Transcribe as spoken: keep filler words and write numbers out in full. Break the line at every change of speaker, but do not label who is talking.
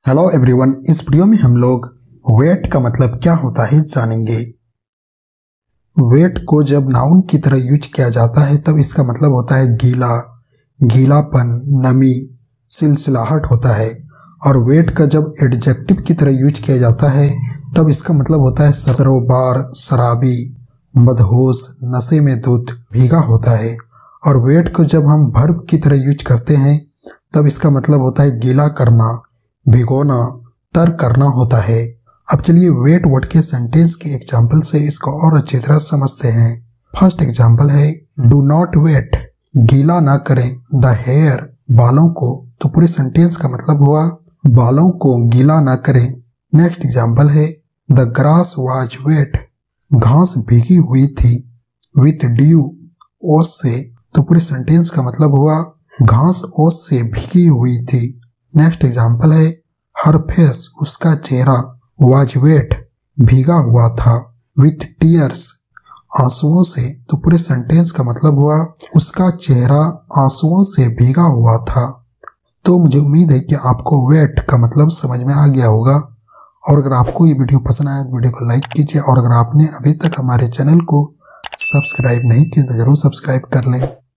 Hello everyone, इस video में हम लोग वेट का मतलब क्या होता है जानेंगे। वेट को जब नाउन की तरह यूज किया जाता है तब इसका मतलब होता है गीला, गीलापन, नमी, सिलसिलाहट होता है। और वेट का जब एडजेक्टिव की तरह यूज किया जाता है तब इसका मतलब होता है सरोबार, शराबी, मदहोश, नशे में धुत, भीगा होता है। और वेट को जब हम वर्ब की तरह यूज करते हैं तब इसका मतलब होता है गीला करना, भिगोना, तर करना होता है। अब चलिए वेट वर्ड के सेंटेंस के एग्जाम्पल से इसको और अच्छी तरह समझते हैं। फर्स्ट एग्जाम्पल है डू नॉट वेट, गीला ना करें द हेयर, बालों को। तो पूरे सेंटेंस का मतलब हुआ बालों को गीला ना करें। नेक्स्ट एग्जाम्पल है द ग्रास वाज वेट, घास भीगी हुई थी विथ ड्यू, ओस से। तो पूरे सेंटेंस का मतलब हुआ घास ओस से भीगी हुई थी। नेक्स्ट एग्जाम्पल है हर फेस, उसका चेहरा, वाज वेट, भीगा हुआ था विथ टीयर्स, आंसुओं से। तो पूरे सेंटेंस का मतलब हुआ उसका चेहरा आंसुओं से भीगा हुआ था। तो मुझे उम्मीद है कि आपको वेट का मतलब समझ में आ गया होगा। और अगर आपको ये वीडियो पसंद आया तो वीडियो को लाइक कीजिए, और अगर आपने अभी तक हमारे चैनल को सब्सक्राइब नहीं किया तो जरूर सब्सक्राइब कर लें।